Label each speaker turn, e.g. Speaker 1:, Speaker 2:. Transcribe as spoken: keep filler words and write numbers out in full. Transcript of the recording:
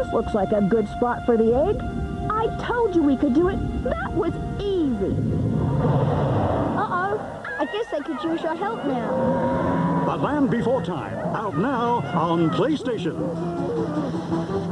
Speaker 1: looks like a good spot for the egg. I told you we could do it. That was easy.
Speaker 2: Uh-oh. I guess I could use your help now.
Speaker 3: The Land Before Time, out now on PlayStation.